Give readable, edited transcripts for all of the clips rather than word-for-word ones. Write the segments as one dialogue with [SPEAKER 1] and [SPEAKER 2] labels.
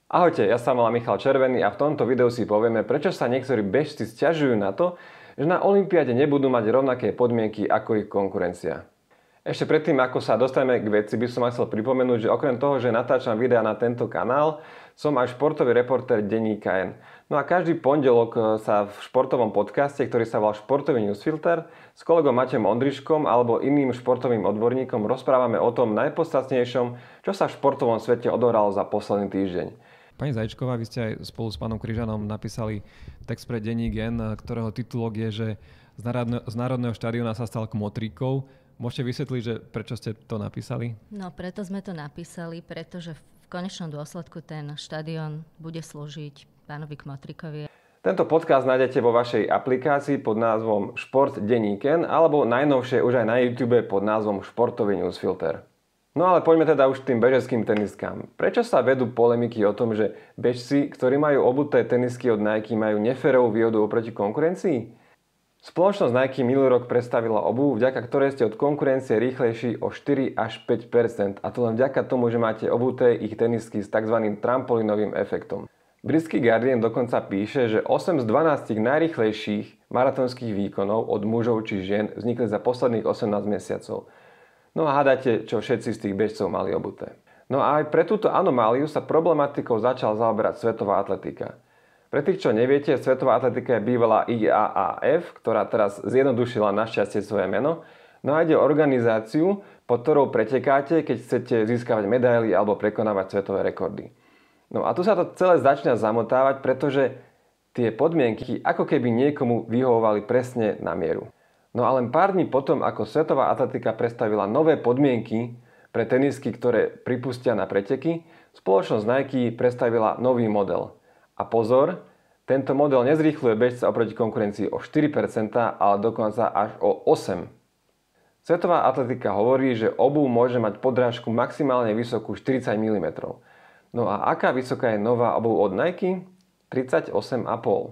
[SPEAKER 1] Ahojte, ja sa volám Michal Červený a v tomto videu si povieme, prečo sa niektorí bežci sťažujú na to, že na olympiáde nebudú mať rovnaké podmienky ako ich konkurencia. Ešte predtým, ako sa dostaneme k veci, by som vám chcel pripomenúť, že okrem toho, že natáčam videa na tento kanál, som aj športový reportér denníka N. No a každý pondelok sa v športovom podcaste, ktorý sa volá Športový newsfilter, s kolegom Matejom Ondriškom alebo iným športovým odborníkom rozprávame o tom najpodstatnejšom, čo sa v športovom svete odohralo za posledný týždeň.
[SPEAKER 2] Pani Zajíčková, vy ste aj spolu s pánom Kryžanom napísali text pre denník N, ktorého titulok je, že z Národného štadióna sa stal kmotríkov. Môžete vysvetliť, že prečo ste to napísali?
[SPEAKER 3] No, preto sme to napísali, pretože v konečnom dôsledku ten štadión bude slúžiť pánovi Kmotrikovi.
[SPEAKER 1] Tento podcast nájdete vo vašej aplikácii pod názvom Šport denník N alebo najnovšie už aj na YouTube pod názvom Športový newsfilter. No ale poďme teda už k tým bežeckým teniskám. Prečo sa vedú polemiky o tom, že bežci, ktorí majú obuté tenisky od Nike, majú neférovú výhodu oproti konkurencii? Spoločnosť Nike minulý rok predstavila obuv, vďaka ktorej ste od konkurencie rýchlejší o 4 až 5%, a to len vďaka tomu, že máte obuté ich tenisky s tzv. Trampolinovým efektom. Britský Guardian dokonca píše, že 8 z 12 najrýchlejších maratónskych výkonov od mužov či žien vznikli za posledných 18 mesiacov. No a hádate, čo všetci z tých bežcov mali obuté. No a aj pre túto anomáliu sa problematikou začal zaoberať svetová atletika. Pre tých, čo neviete, svetová atletika je bývalá IAAF, ktorá teraz zjednodušila našťastie svoje meno. No a ide o organizáciu, pod ktorou pretekáte, keď chcete získavať medaily alebo prekonávať svetové rekordy. No a tu sa to celé začína zamotávať, pretože tie podmienky ako keby niekomu vyhovovali presne na mieru. No a len pár dní potom, ako svetová atletika predstavila nové podmienky pre tenisky, ktoré pripustia na preteky, spoločnosť Nike predstavila nový model. A pozor, tento model nezrýchľuje bežca oproti konkurencii o 4%, ale dokonca až o 8%. Svetová atletika hovorí, že obuv môže mať podrážku maximálne vysokú 40 mm. No a aká vysoká je nová obuv od Nike? 38,5.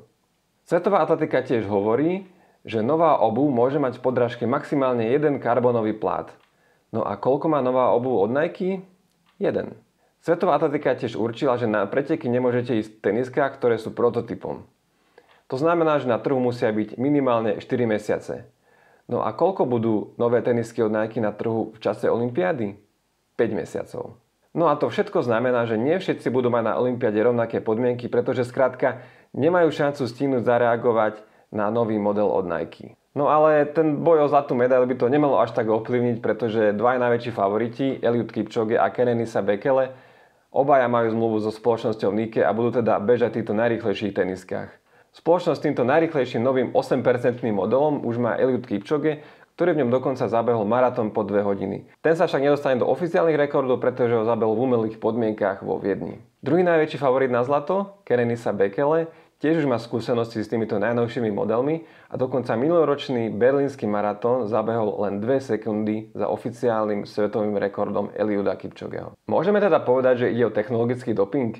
[SPEAKER 1] Svetová atletika tiež hovorí, že nová obuv môže mať v podrážke maximálne jeden karbonový plát. No a koľko má nová obuv od Nike? 1. Svetová atletika tiež určila, že na preteky nemôžete ísť v teniskách, ktoré sú prototypom. To znamená, že na trhu musia byť minimálne 4 mesiace. No a koľko budú nové tenisky od Nike na trhu v čase olympiády? 5 mesiacov. No a to všetko znamená, že nie všetci budú mať na olympiáde rovnaké podmienky, pretože skrátka nemajú šancu stihnúť zareagovať na nový model od Nike. No ale ten boj o zlatú medailu by to nemalo až tak ovplyvniť, pretože dvaja najväčší favoriti, Eliud Kipchoge a Kenenisa Bekele, obaja majú zmluvu so spoločnosťou Nike a budú teda bežať v týchto najrýchlejších teniskách. Spoločnosť s týmto najrýchlejším novým 8% modelom už má Eliud Kipchoge, ktorý v ňom dokonca zabehol maratón po 2 hodiny. Ten sa však nedostane do oficiálnych rekordov, pretože ho zabehol v umelých podmienkach vo Viedni. Druhý najväčší favorit na zlato, Kenenisa Bekele, tiež už má skúsenosti s týmito najnovšími modelmi a dokonca minuloročný berlínsky maratón zabehol len 2 sekundy za oficiálnym svetovým rekordom Eliuda Kipchogeho. Môžeme teda povedať, že ide o technologický doping?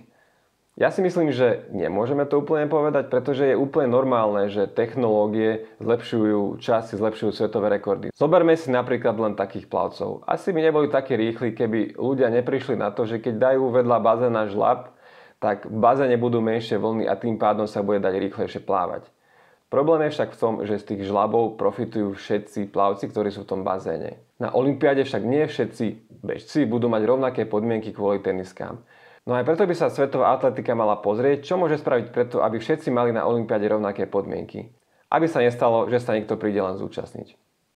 [SPEAKER 1] Ja si myslím, že nemôžeme to úplne povedať, pretože je úplne normálne, že technológie zlepšujú časy, zlepšujú svetové rekordy. Zoberme si napríklad len takých plavcov. Asi by neboli takí rýchli, keby ľudia neprišli na to, že keď dajú vedľa bazéna žľab, tak v bazéne budú menšie vlny a tým pádom sa bude dať rýchlejšie plávať. Problém je však v tom, že z tých žľabov profitujú všetci plavci, ktorí sú v tom bazéne. Na olympiáde však nie všetci bežci budú mať rovnaké podmienky kvôli teniskám. No aj preto by sa svetová atletika mala pozrieť, čo môže spraviť preto, aby všetci mali na olympiáde rovnaké podmienky. Aby sa nestalo, že sa niekto príde len zúčastniť.